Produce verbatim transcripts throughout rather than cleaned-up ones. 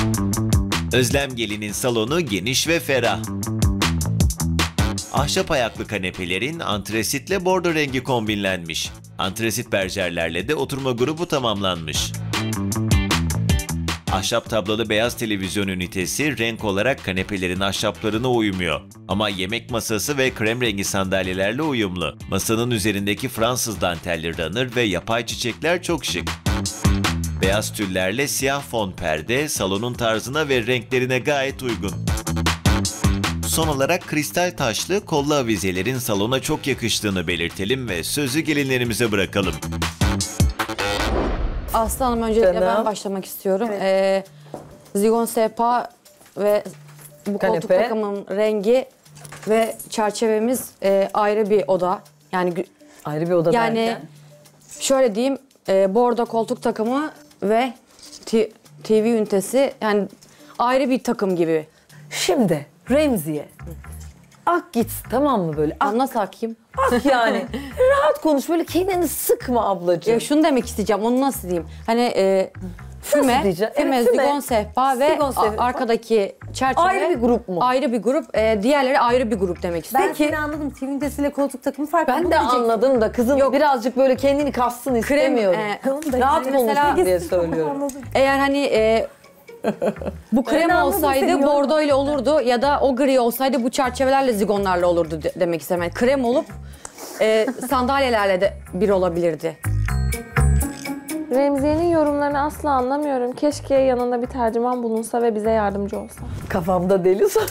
Özlem Gelin'in salonu geniş ve ferah. Ahşap ayaklı kanepelerin antresitle bordo rengi kombinlenmiş. Antresit berjerlerle de oturma grubu tamamlanmış. Ahşap tablalı beyaz televizyon ünitesi renk olarak kanepelerin ahşaplarına uymuyor. Ama yemek masası ve krem rengi sandalyelerle uyumlu. Masanın üzerindeki Fransız dantelli runner ve yapay çiçekler çok şık. Beyaz tüllerle siyah fon perde salonun tarzına ve renklerine gayet uygun. Son olarak kristal taşlı kollu avizelerin salona çok yakıştığını belirtelim ve sözü gelinlerimize bırakalım. Aslı Hanım, öncelikle Canım. ben başlamak istiyorum. Evet. Ee, zigon sehpa ve bu koltuk Kanepe. takımın rengi ve çerçevemiz e, ayrı bir oda. Yani gü- Ayrı bir oda yani derken. şöyle diyeyim, e, bordo koltuk takımı ve T V ünitesi yani ayrı bir takım gibi. Şimdi Remziye. Ak git, tamam mı böyle? Ak, Nasıl hakiyim? ak yani. Rahat konuş, böyle kendini sıkma ablacığım. Ya şunu demek isteyeceğim, onu nasıl diyeyim? Hani e, füme, diyeceğim? füme, Evet, füme. zigon sehpa ve Zigon sehpa. a- arkadaki çerçeve Ayrı bir grup mu? Ayrı bir grup, e, diğerleri ayrı bir grup demek Ben istiyorum. Peki. seni anladım. T V ünitesiyle koltuk takımı farklı. Ben Bunu de diyecektim. anladım da kızım Yok. birazcık böyle kendini kassın istemiyorum. e, Onu da Rahat mesela- konuşsun diye söylüyorum. Anladım. Eğer hani e, bu krem anladım seni, olsaydı yorma. bordo ile olurdu ya da o gri olsaydı bu çerçevelerle zigonlarla olurdu de- demek istedim. Yani krem olup e, sandalyelerle de bir olabilirdi. Remziye'nin yorumlarını asla anlamıyorum. Keşke yanında bir tercüman bulunsa ve bize yardımcı olsa. Kafamda deli soru.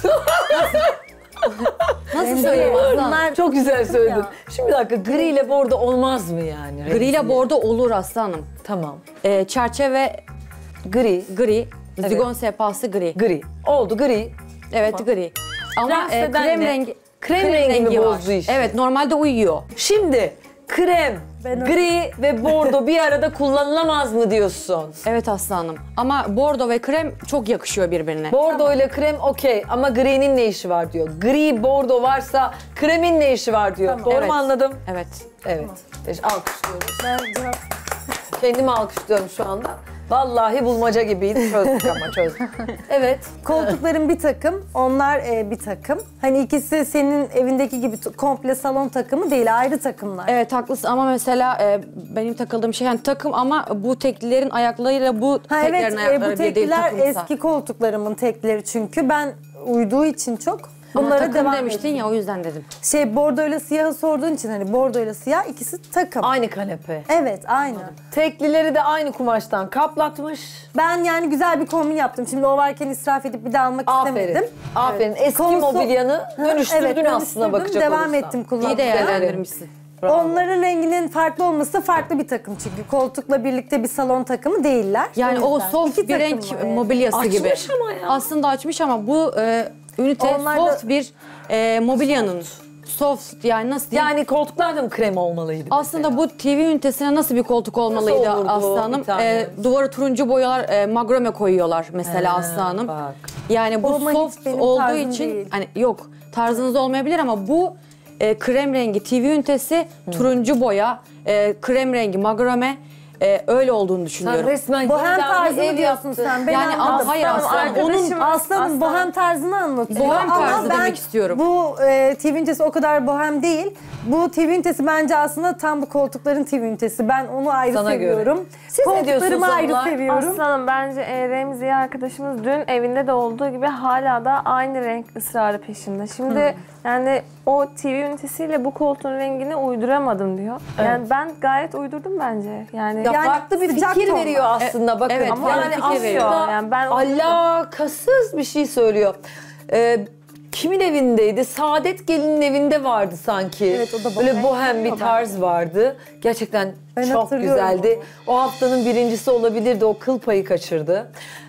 Nasıl söyleyeyim Aslı? Bunlar Çok güzel söyledin. Şimdi bir dakika, gri ile bordo olmaz mı yani? Gri ile Remziye? bordo olur Aslı Hanım. Tamam. E, çerçeve Gri, gri, zigon sehpası gri. gri. Oldu gri. Evet, gri. Ama e, Fransa'dan krem ne? rengi Krem rengi mi var. bozdu işi? Evet, normalde uyuyor. Şimdi krem, Ben o- gri ve bordo bir arada kullanılamaz mı diyorsun? Evet Aslı Hanım. Ama bordo ve krem çok yakışıyor birbirine. Bordo ile krem okey ama gri'nin ne işi var diyor. Gri bordo varsa kremin ne işi var diyor. Tamam. Doğru Evet. mu anladım? Evet. Evet. Teş- Alkışlıyoruz. Ben cevap- Kendimi alkışlıyorum şu anda. Vallahi bulmaca gibiydi. Çözdük ama çözdük. Evet. Koltukların bir takım, onlar e, bir takım. Hani ikisi senin evindeki gibi t- komple salon takımı değil, ayrı takımlar. Evet, haklısın ama mesela e, benim takıldığım şey yani takım ama bu teklilerin ayaklarıyla bu Ha teklerin evet, e, ayakları bu bir değil tekliler takımsa. eski koltuklarımın tekleri çünkü ben uyduğu için çok Ama bunlara takım devam demiştin ettim. ya, o yüzden dedim. Şey bordoyla siyahı sorduğun için hani bordoyla siyah ikisi takım. Aynı kanepe. Evet, aynı. Teklileri de aynı kumaştan kaplatmış. Ben yani güzel bir kombin yaptım. Şimdi o varken israf edip bir daha almak Aferin. istemedim. Aferin. Eski Konso- mobilyanı dönüştürdün Evet, aslına dönüştürdüm, bakacak devam olursan. ettim İyi kullanmaya. değerlendirmişsin. Bravo. Onların renginin farklı olması farklı bir takım çünkü koltukla birlikte bir salon takımı değiller. Yani o yüzden. soft İki bir takım renk var yani. mobilyası Açmış gibi. ama ya. Aslında açmış ama bu e, ünite Onlar da- soft bir e, mobilyanın. Soft yani nasıl diyeyim? Yani koltuklar da mı krem olmalıydı? Aslında bu T V ünitesine nasıl bir koltuk olmalıydı Nasıl olurdu Aslı bir Hanım? tane? E, duvarı turuncu boyalar, e, magrome koyuyorlar mesela He, Aslı Hanım. bak. Yani bu O ama hiç soft benim olduğu tarzım için değil. hani yok tarzınız olmayabilir ama bu e, krem rengi T V ünitesi, turuncu boya, e, krem rengi magrome e, öyle olduğunu Sen düşünüyorum. resmen Bohem yeniden bir tarzını ev diyorsun yaptın. sen. Ben Yani ama anladım. hayır Tamam, Aslı Hanım, onun arkadaşım- Aslanım Aslan. bohem tarzını anlatıyor. Bohem Ama tarzı ben demek istiyorum. Bu e, T V ünitesi o kadar bohem değil. Bu T V ünitesi bence aslında tam bu koltukların T V ünitesi. Ben onu ayrı Sana seviyorum. göre. Siz ne diyorsunuz Koltuklarımı ayrı hanımlar? seviyorum. Aslanım, bence e, Remziye arkadaşımız dün evinde de olduğu gibi hala da aynı renk ısrarı peşinde. Şimdi yani o T V ünitesiyle bu koltuğun rengini uyduramadım diyor. Yani ben gayet uydurdum bence. Yani Ya Yani farklı bir sıcak fikir tonlar. veriyor aslında bakın. evet, ama yani fikir aslında veriyor. Yani ben alakasız bir şey söylüyor. Ee, kimin evindeydi? Saadet Gelin'in evinde vardı sanki. Evet, o da Böyle bohem. bohem bir tarz vardı. Gerçekten Ben çok hatırlıyorum güzeldi. O haftanın birincisi olabilirdi. O kıl payı kaçırdı.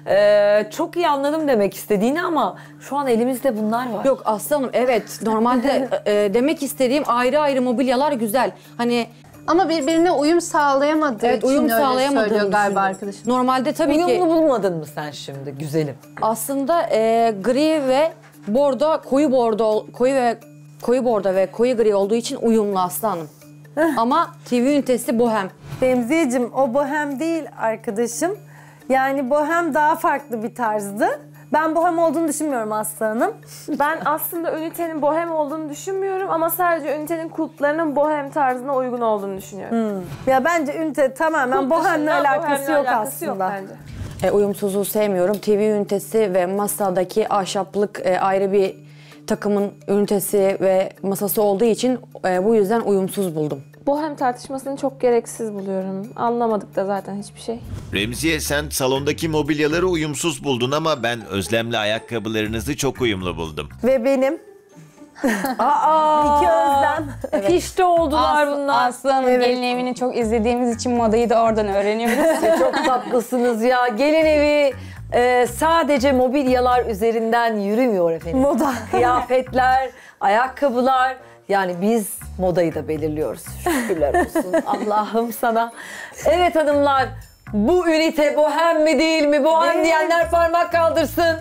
Ee, çok iyi anladım demek istediğini ama şu an elimizde bunlar var. Yok Aslı Hanım, evet normalde e, demek istediğim ayrı ayrı mobilyalar güzel. Hani Ama birbirine uyum sağlayamadığı evet, için uyum öyle sağlayamadığını söylüyor galiba düşünüyorum. arkadaşım. Normalde tabii Uyumlu ki bulmadın mı sen şimdi güzelim? aslında e, gri ve bordo, koyu bordo, koyu ve koyu bordo ve koyu gri olduğu için uyumlu Aslı Hanım. Ama T V ünitesi bohem. Remziyeciğim o bohem değil arkadaşım. Yani bohem daha farklı bir tarzdı. Ben bohem olduğunu düşünmüyorum Aslı Hanım. Ben aslında ünitenin bohem olduğunu düşünmüyorum ama sadece ünitenin kulplarının bohem tarzına uygun olduğunu düşünüyorum. Ya bence ünite tamamen Kulp bohemle dışında alakası bohemle yok alakası yok aslında. bence. E, uyumsuzluğu sevmiyorum. T V ünitesi ve masadaki ahşaplık e, ayrı bir takımın ünitesi ve masası olduğu için e, bu yüzden uyumsuz buldum. Bohem tartışmasını çok gereksiz buluyorum. Anlamadık da zaten hiçbir şey. Remziye, sen salondaki mobilyaları uyumsuz buldun ama ben Özlem'le ayakkabılarınızı çok uyumlu buldum. Ve benim Aa, iki Özlem. Hiç de oldular As- bunlar. Aslı Hanım gelin evini çok izlediğimiz için modayı da oradan öğreniyoruz. Çok tatlısınız ya. Gelin evi e, sadece mobilyalar üzerinden yürümüyor efendim. Moda. Kıyafetler, ayakkabılar. Yani biz modayı da belirliyoruz. Şükürler olsun Allah'ım sana. Evet hanımlar, bu ünite bohem mi değil mi? Bohem Evet. diyenler parmak kaldırsın.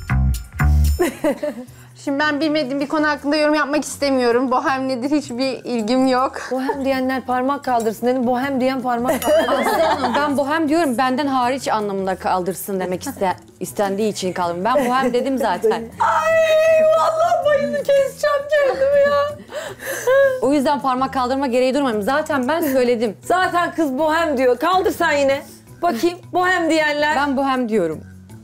Şimdi ben bilmediğim bir konu hakkında yorum yapmak istemiyorum. Bohem nedir hiçbir ilgim yok. Bohem diyenler parmak kaldırsın dedim. Bohem diyen parmak kaldırsın. Aslı Hanım, ben bohem diyorum, benden hariç anlamında kaldırsın demek iste, istendiği için kaldım. Ben bohem dedim zaten. Ay vallahi bayını keseceğim kendimi ya. O yüzden parmak kaldırma gereği durmadım. Zaten ben söyledim. Zaten kız bohem diyor. Kaldır sen yine. Bakayım bohem diyenler. Ben bohem diyorum.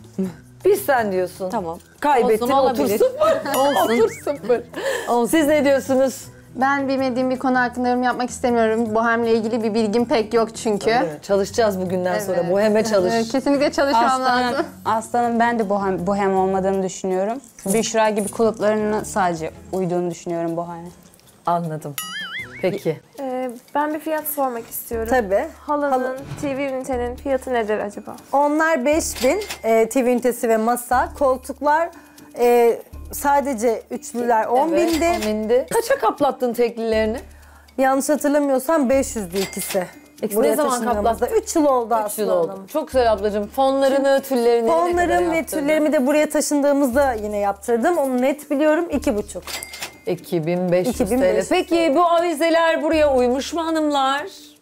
Biz sen diyorsun. Tamam. Kaybettin, Olsun, olabilir. otur sıfır. Olsun. Otur sıfır. Siz ne diyorsunuz? Ben bilmediğim bir konu hakkında yorum yapmak istemiyorum. Bohem'le ilgili bir bilgim pek yok çünkü. Evet, çalışacağız bugünden sonra. Evet. Boheme çalış. Evet, kesinlikle çalışmam Aslanım, lazım. Aslanım ben de bohem, bohem olmadığını düşünüyorum. Büşra gibi kulüplerinin sadece uyduğunu düşünüyorum boheme. Anladım. Peki. Ee, ben bir fiyat sormak istiyorum. Tabii. Halının, Halı- T V ünitenin fiyatı nedir acaba? Onlar beş bin e, T V ünitesi ve masa. Koltuklar e, sadece üçlüler on Evet, bindi. on bindi. Kaça kaplattın teklilerini? Yanlış hatırlamıyorsam beş yüzdü ikisi. İkisi Buraya ne zaman taşındığımızda. kaplattın? üç yıl oldu Üç Aslı yıl oldu. Hanım. Çok güzel ablacığım. Fonlarını, tüllerini ne kadar Fonlarım ve yaptırdın? tüllerimi de buraya taşındığımızda yine yaptırdım. Onu net biliyorum. iki buçuk. iki bin beş yüz iki bin beş yüz T L. Peki bu avizeler buraya uymuş mu hanımlar?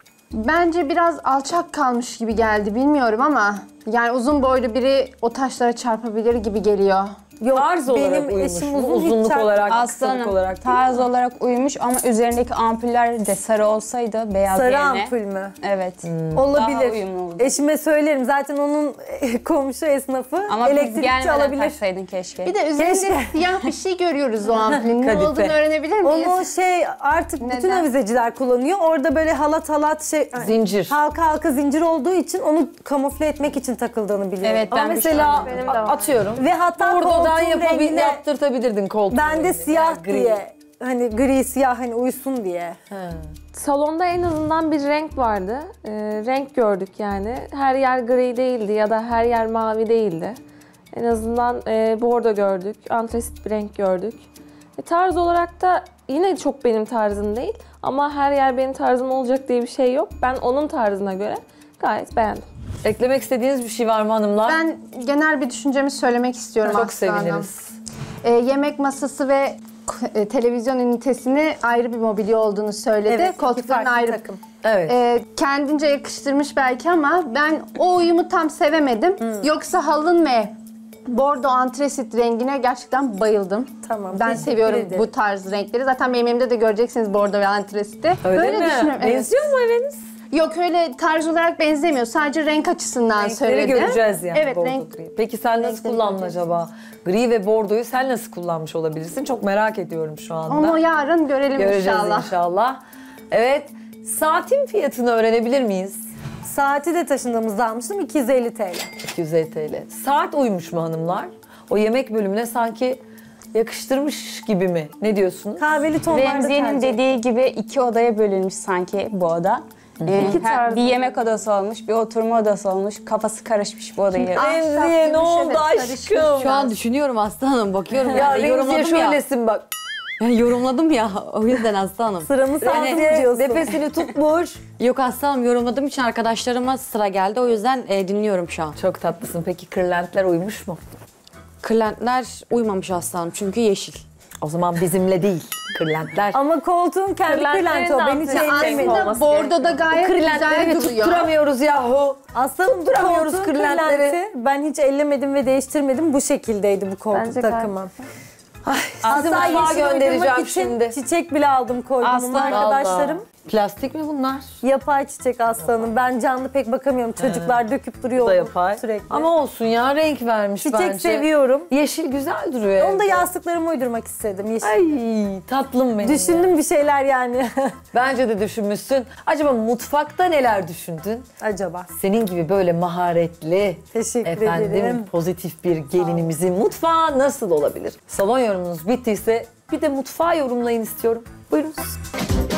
Bence biraz alçak kalmış gibi geldi bilmiyorum ama yani uzun boylu biri o taşlara çarpabilir gibi geliyor. Yok, Tarz olarak benim uymuş eşim mu? uzun, hiç Uzunluk çarp- olarak, kısalık Aslanım olarak. tarz olarak uymuş ama üzerindeki ampuller de sarı olsaydı beyaz Sarı yerine. ampul mü? Evet. Olabilir. Daha uyumlu oldu. Eşime söylerim. Zaten onun komşu esnafı Ama biz elektrikçi gelmeden alabilir. taksaydın keşke. Bir de üzerinde Keşke. siyah bir şey görüyoruz o ampulün. Ne Kadife. olduğunu öğrenebilir miyiz? Onu şey artık bütün Neden? avizeciler kullanıyor. Orada böyle halat halat şey Zincir. halka halka zincir olduğu için onu kamufle etmek için takıldığını biliyorum. Evet, Ama ben mesela Büşra'nın- Benim de var. atıyorum. Ve hatta Buradan koltuğun yapabil, rengine yaptırtabilirdin koltuğu. ben de rengini. siyah Yani gri. diye hani gri siyah hani uysun diye. Salonda en azından bir renk vardı. Ee, renk gördük yani. Her yer gri değildi ya da her yer mavi değildi. En azından e, bordo gördük, antresit bir renk gördük. E, tarz olarak da yine çok benim tarzım değil ama her yer benim tarzım olacak diye bir şey yok. Ben onun tarzına göre gayet beğendim. Eklemek istediğiniz bir şey var mı hanımlar? Ben genel bir düşüncemi söylemek istiyorum Çok Aslı Hanım. seviniriz. Ee, yemek masası ve e, televizyon ünitesini ayrı bir mobilya olduğunu söyledi. Evet, iki Koltukların farklı ayrı. takım. Evet. Ee, kendince yakıştırmış belki ama ben o uyumu tam sevemedim. Yoksa halın ve bordo antresit rengine gerçekten bayıldım. Tamam, Ben teşekkür seviyorum ederim. bu tarz renkleri. Zaten benim evimde de göreceksiniz bordo ve antresiti. Öyle Böyle mi? düşünüyorum. Evet. Benziyor mu eviniz? Yok öyle tarz olarak benzemiyor. Sadece renk açısından Renkleri söyledim. göreceğiz yani. Evet bordo renk. gri. Peki sen nasıl renkleri kullandın göreceğiz. acaba? Gri ve bordoyu sen nasıl kullanmış olabilirsin? Çok merak ediyorum şu anda. Onu yarın görelim Göreceğiz inşallah. inşallah. Evet. Saatin fiyatını öğrenebilir miyiz? Saati de taşındığımızda almıştım iki yüz elli TL. iki yüz elli T L. Saat uymuş mu hanımlar? O yemek bölümüne sanki yakıştırmış gibi mi? Ne diyorsunuz? Kahveli tonlarda Remziye'nin tercih. dediği gibi iki odaya bölünmüş sanki bu oda. Ee, İki her- tarzı. bir yemek odası olmuş, bir oturma odası olmuş. Kafası karışmış bu odayı. Remziye ne oldu aşkım? Şu an düşünüyorum Aslı Hanım, bakıyorum. Ya yani, Remziye yorumladım ya. şöylesin bak. Yani yorumladım ya, o yüzden Aslı Hanım. Sıramı saldım Remziye diyorsun. nefesini tutmuş. Yok Aslı Hanım, yorumladığım için arkadaşlarıma sıra geldi. O yüzden e, dinliyorum şu an. Çok tatlısın. Peki kırlentler uymuş mu? Kırlentler uymamış Aslı Hanım çünkü yeşil. O zaman bizimle değil kırlentler. Ama koltuğun kendi Kırlentlerin kırlenti o. Ben hiç de altı ellemedim. renk Aslında bordoda gayet Kırlentleri güzel bir duruyor. tutturamıyoruz yahu. Aslanım bu Tutturamıyoruz koltuğun kırlentleri. kırlenti. Ben hiç ellemedim ve değiştirmedim. Bu şekildeydi bu koltuk Bence gayet takımı. Ay, sizi Hatta mutfağa yeşil göndereceğim uydurmak için şimdi. çiçek bile aldım koydum. Aslan. Arkadaşlarım Vallahi. Plastik mi bunlar? yapay çiçek aslanım. Ben canlı pek bakamıyorum. Çocuklar döküp duruyor Bu da yapay. sürekli. Ama olsun ya, renk vermiş çiçek bence. seviyorum. Yeşil güzel duruyor. Onu da evde. yastıklarıma uydurmak istedim. Yeşil. Ay tatlım benim. Düşündüm bir şeyler yani. Bence de düşünmüşsün. Acaba mutfakta neler düşündün? Acaba. Senin gibi böyle maharetli, Teşekkür efendim ederim. pozitif bir gelinimizin mutfağı nasıl olabilir? Salon yorumunuz bittiyse bir de mutfağı yorumlayın istiyorum. Buyurun.